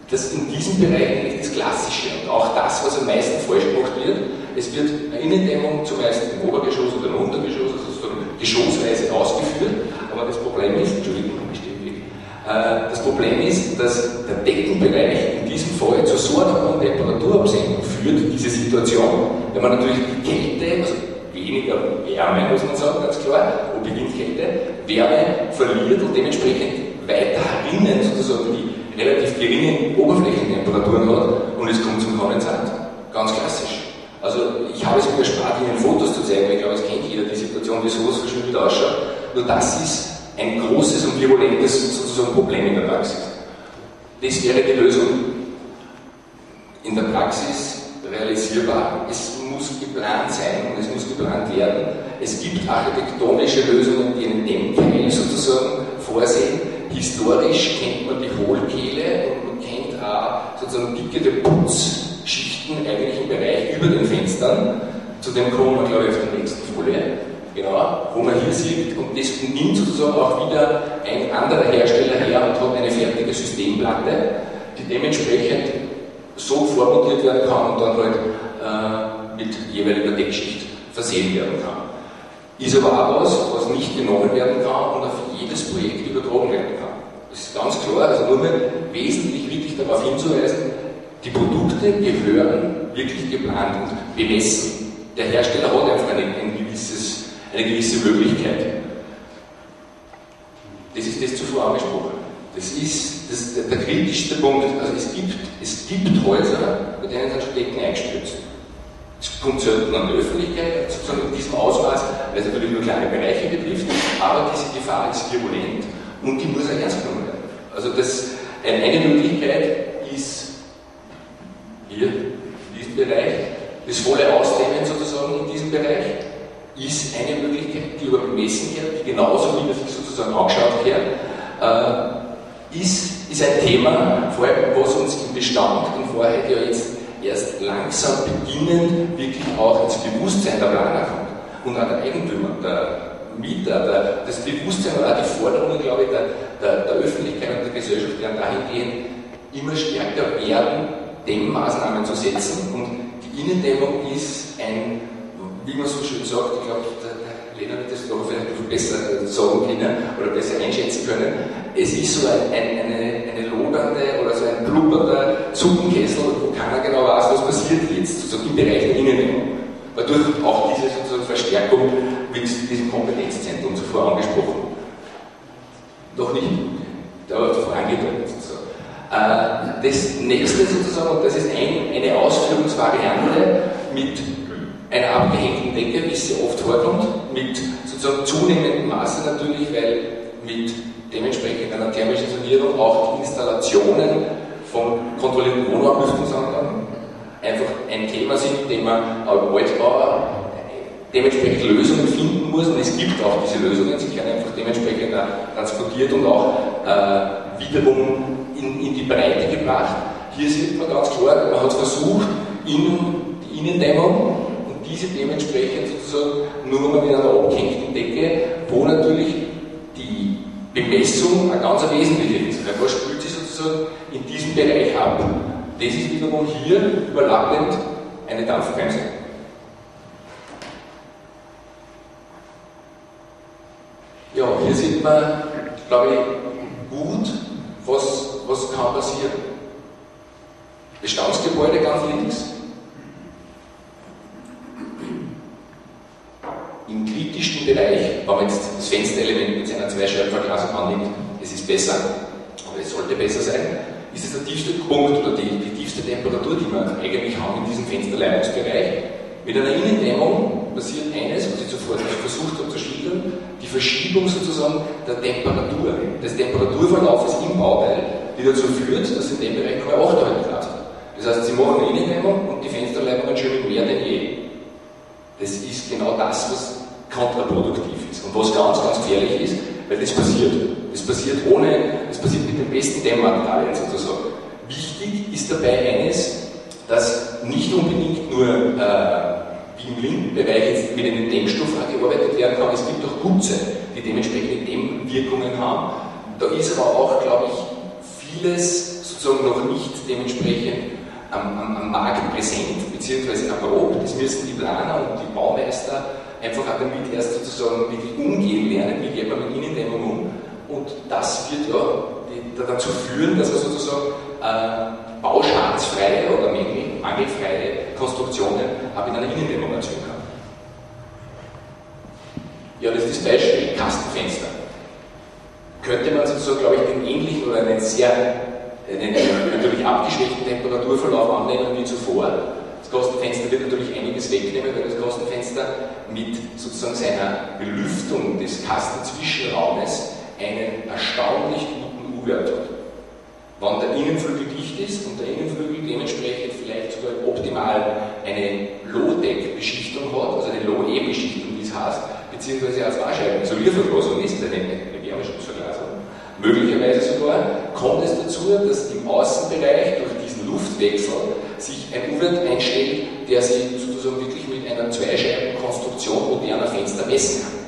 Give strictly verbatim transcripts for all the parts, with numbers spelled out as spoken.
das in diesem Bereich eigentlich das Klassische und auch das, was am meisten falsch gemacht wird. Es wird eine Innendämmung zumeist im Obergeschoss oder im Untergeschoss, also sozusagen geschossweise ausgeführt, aber das Problem ist, Entschuldigung, ich stehe wirklich, äh, das Problem ist, dass der Deckenbereich in diesem Fall zu so einer hohen Temperaturabsenkung führt, diese Situation, wenn man natürlich die Kälte, also weniger Wärme, muss man sagen, ganz klar, wo beginnt Kälte, Wärme verliert und dementsprechend weiter herinnen sozusagen die relativ geringen Oberflächentemperaturen hat und es kommt zum Kondensat. Ganz klassisch. Also ich habe es mir erspart, Ihnen Fotos zu zeigen, weil ich glaube, es kennt jeder die Situation, wie sowas verschwindet ausschaut. Nur das ist ein großes und virulentes sozusagen Problem in der Praxis. Das wäre die Lösung. In der Praxis realisierbar. Es muss geplant sein und es muss geplant werden. Es gibt architektonische Lösungen, die einen Dämmkeil sozusagen vorsehen. Historisch kennt man die Hohlkehle und man kennt auch sozusagen dickere Putzschichten eigentlich im Bereich über den Fenstern. Zu dem kommen wir, glaube ich, auf der nächsten Folie. Genau, wo man hier sieht, und das nimmt sozusagen auch wieder ein anderer Hersteller her und hat eine fertige Systemplatte, die dementsprechend so vormontiert werden kann und dann halt äh, mit jeweiliger Deckschicht versehen werden kann. Ist aber auch was, was nicht genommen werden kann und auf jedes Projekt übertragen werden kann. Das ist ganz klar, also nur mal wesentlich wichtig darauf hinzuweisen, die Produkte gehören wirklich geplant und bemessen. Der Hersteller hat einfach eine, ein gewisses, eine gewisse Möglichkeit. Das ist das zuvor angesprochen. Das ist das, der, der kritischste Punkt. Also es gibt, es gibt Häuser, bei denen sind schon Decken eingestürzt. Es kommt selten an die Öffentlichkeit, sozusagen in diesem Ausmaß, weil es natürlich nur kleine Bereiche betrifft, aber diese Gefahr ist virulent und die muss auch ernst genommen werden. Also das, eine Möglichkeit ist hier, in diesem Bereich, das volle Ausdehnen sozusagen in diesem Bereich, ist eine Möglichkeit, die über Bemessen gehört, die genauso wie man sich sozusagen angeschaut gehört, äh, ist, ist ein Thema, vor allem was uns im Bestand in Wahrheit ja jetzt erst langsam beginnen, wirklich auch ins Bewusstsein der Planer kommt. Und auch der Eigentümer, der Mieter, der, das Bewusstsein und auch die Forderungen, glaube ich, der, der, der Öffentlichkeit und der Gesellschaft werden dahingehend immer stärker werden, Dämmmaßnahmen zu setzen. Und die Innendämmung ist ein, wie man so schön sagt, ich glaube, der, der Lena wird das glaube ich vielleicht ein bisschen besser sagen können oder besser einschätzen können. Es ist so ein, ein, eine, eine lodernde oder so ein blubbernder Suppenkessel, wo keiner genau weiß, was passiert jetzt, sozusagen im Bereich der Innendämmung. Dadurch auch diese sozusagen Verstärkung mit diesem Kompetenzzentrum zuvor angesprochen. Noch nicht, aber davor angedeutet sozusagen. Äh, das nächste sozusagen, und das ist ein, eine Ausführungsvariante mit einer abgehängten Decke, wie es sehr oft vorkommt, mit sozusagen zunehmendem Maße natürlich, weil mit dementsprechend einer thermischen Sanierung auch die Installationen von kontrollierten Wohnraumbelüftungsanlagen einfach ein Thema sind, dem man als Altbauer dementsprechend Lösungen finden muss, und es gibt auch diese Lösungen, sie werden einfach dementsprechend transportiert und auch äh, wiederum in, in die Breite gebracht. Hier sieht man ganz klar, man hat versucht, innen, die Innendämmung und diese dementsprechend sozusagen nur noch mal mit einer abgehängten Decke, wo natürlich die Bemessung ein ganz wesentlicher ist, weil was spielt sich sozusagen in diesem Bereich ab? Das ist wiederum hier überlappend eine Dampfbremse. Ja, hier sieht man, glaube ich, gut, was, was kann passieren. Bestandsgebäude ganz links. Im kritischsten Bereich, wenn man jetzt das Fensterelement mit seiner Zweischeibenverglasung annimmt, es ist besser, aber es sollte besser sein, ist es der tiefste Punkt oder die, die tiefste Temperatur, die wir eigentlich haben in diesem Fensterleitungsbereich. Mit einer Innendämmung passiert eines, was ich zuvor versucht habe zu schildern, die Verschiebung sozusagen der Temperatur, des Temperaturverlaufes im Bauteil, die dazu führt, dass in dem Bereich nur achthundert Grad hat. Das heißt, Sie machen eine Innendämmung und die Fensterleitungen schön mehr denn je. Das ist genau das, was kontraproduktiv ist und was ganz, ganz gefährlich ist, weil das passiert. Das passiert ohne, das passiert mit den besten Dämmmaterialien sozusagen. Wichtig ist dabei eines, dass nicht unbedingt nur äh, wie im linken Bereich jetzt mit einem Dämmstoff gearbeitet werden kann. Es gibt auch Putze, die dementsprechende Dämmwirkungen haben. Da ist aber auch, glaube ich, vieles sozusagen noch nicht dementsprechend am, am, am Markt präsent bzw. erprobt. Das müssen die Planer und die Baumeister einfach auch damit erst sozusagen wirklich umgehen lernen, wie geht man mit Innendämmung um. Und das wird ja dazu führen, dass man sozusagen äh, bauschadensfreie oder mängel, mangelfreie Konstruktionen auch mit einer Innendämmung erzeugen kann. Ja, das ist das Beispiel Kastenfenster. Könnte man sozusagen, glaube ich, den ähnlichen oder einen sehr, einen natürlich abgeschwächten Temperaturverlauf annehmen wie zuvor. Das Kastenfenster wird natürlich einiges wegnehmen, weil das Kastenfenster mit sozusagen seiner Belüftung des Kastenzwischenraumes einen erstaunlich guten U-Wert hat. Wenn der Innenflügel dicht ist und der Innenflügel dementsprechend vielleicht sogar optimal eine Low-Deck-Beschichtung hat, also eine Low-E-Beschichtung, wie es heißt, beziehungsweise als Warscheiben-Isolierverglasung ist, eine, eine Wärmeschutzverglasung, möglicherweise sogar, kommt es dazu, dass im Außenbereich durch diesen Luftwechsel sich ein U-Wert einstellt, der sich sozusagen wirklich mit einer Zweischeibenkonstruktion moderner Fenster messen kann.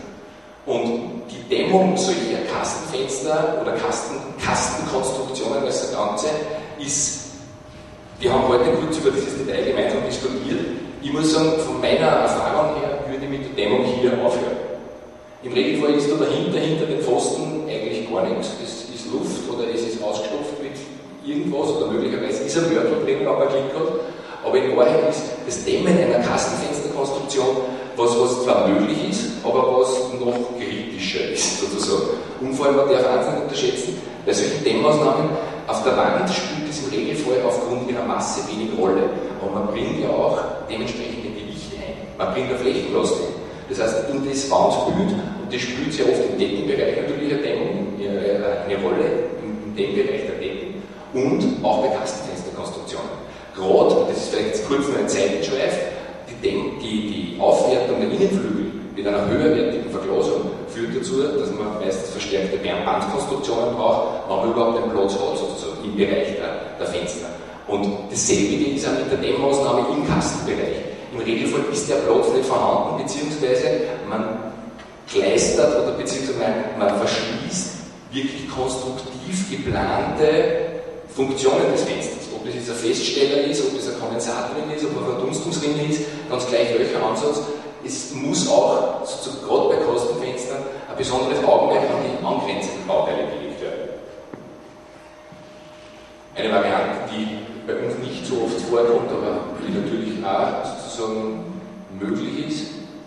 Und die Dämmung solcher Kastenfenster oder Kasten, Kastenkonstruktionen als Ganze ist, wir haben heute kurz über dieses Detail gemeinsam diskutiert. Ich muss sagen, von meiner Erfahrung her würde ich mit der Dämmung hier aufhören. Im Regelfall ist da dahinter, hinter den Pfosten eigentlich gar nichts. Es ist Luft oder es ist ausgestopft mit irgendwas oder möglicherweise ist ein Mörtel drin, wenn man Glück hat. Aber in Wahrheit ist das Dämmen einer Kastenfensterkonstruktion was, was zwar möglich ist, aber was noch kritischer ist, sozusagen. Und vor allem, man darf eins nicht unterschätzen, bei solchen Dämmmaßnahmen auf der Wand spielt es im Regelfall aufgrund ihrer Masse wenig Rolle. Aber man bringt ja auch dementsprechend ein Gewicht ein. Man bringt eine Flächenlast ein. Das heißt, in das Wandbild, und das spielt sehr oft im Deckenbereich natürlich eine Dämmung, eine Rolle, im Dämmbereich der Decken und auch bei Kastenfensterkonstruktionen. Gerade, und das ist vielleicht jetzt kurz nur ein Seitenschweif, die, die, die Aufwertung der Innenflügel mit einer höherwertigen Verglasung führt dazu, dass man meistens verstärkte Bandkonstruktionen braucht, wenn man überhaupt einen Platz hat, sozusagen im Bereich der, der Fenster. Und dasselbe ist auch mit der Dämmmaßnahme im Kastenbereich. Im Regelfall ist der Platz nicht vorhanden, beziehungsweise man kleistert oder beziehungsweise man, man verschließt wirklich konstruktiv geplante Funktionen des Fensters. Ob das jetzt ein Feststeller ist, ob das ein Kondensator drin ist, ob eine Verdunstungsrinne ist, ganz gleich welcher Ansatz. Es muss auch, so, gerade bei Kastenfenstern, ein besonderes Augenmerk an die angrenzenden Bauteile gelegt werden. Eine Variante, die bei uns nicht so oft vorkommt, aber die natürlich auch sozusagen möglich ist.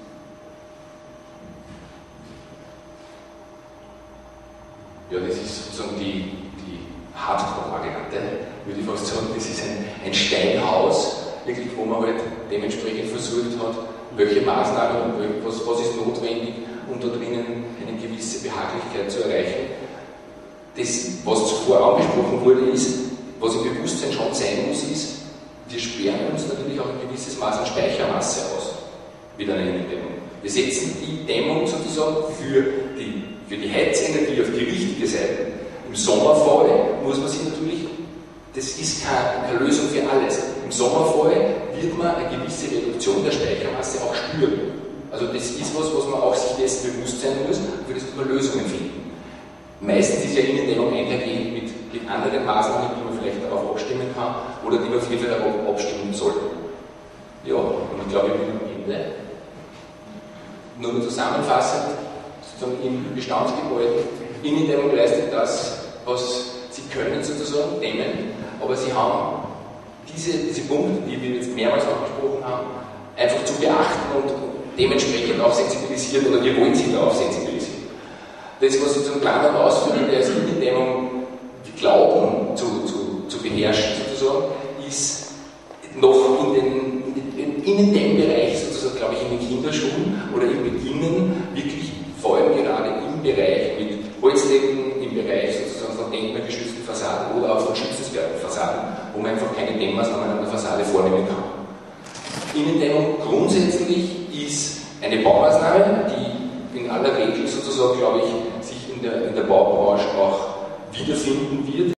Ja, das ist sozusagen die, die Hardcore-Variante, würde ich fast sagen. Das ist ein, ein Steinhaus, wirklich, wo man halt dementsprechend versucht hat, welche Maßnahmen und was, was ist notwendig, um da drinnen eine gewisse Behaglichkeit zu erreichen. Das, was zuvor angesprochen wurde, ist, was im Bewusstsein schon sein muss, ist, wir sperren uns natürlich auch ein gewisses Maß an Speichermasse aus, mit einer Innendämmung. Wir setzen die Dämmung sozusagen für die, für die Heizenergie auf die richtige Seite. Im Sommerfall muss man sich natürlich, das ist keine, keine Lösung für alles, im Sommerfall wird man eine gewisse Reduktion der Speichermasse auch spüren. Also das ist was, was man auch sich dessen bewusst sein muss, für das muss man Lösungen finden. Meistens ist ja Innendämmung einhergehend mit, mit anderen Maßnahmen, die man vielleicht darauf abstimmen kann oder die man auf jeden Fall darauf abstimmen sollte. Ja, und ich glaube, ich bin am Ende. Nur zusammenfassend, sozusagen im Bestandsgebäude, Innendämmung leistet das, was sie können sozusagen, dämmen, aber sie haben diese, diese Punkte, die wir jetzt mehrmals angesprochen haben, einfach zu beachten und dementsprechend auch sensibilisieren oder wir wollen sie darauf sensibilisieren. Das, was sozusagen Planer und Ausführer der Innendämmung glauben zu, zu, zu beherrschen, sozusagen, ist noch in den, in den Innendämmbereich, sozusagen, glaube ich, in den Kinderschuhen oder im Beginnen wirklich vor allem gerade im Bereich mit Holzdecken, im Bereich sozusagen von denkmalgeschützten Fassaden oder auch von schützenswerten Fassaden, wo man einfach keine Dämmmaßnahmen an der Fassade vornehmen kann. Innendämmung grundsätzlich ist eine Baumaßnahme, die in aller Regel sozusagen, glaube ich, sich in der, in der Baubranche auch wiederfinden wird.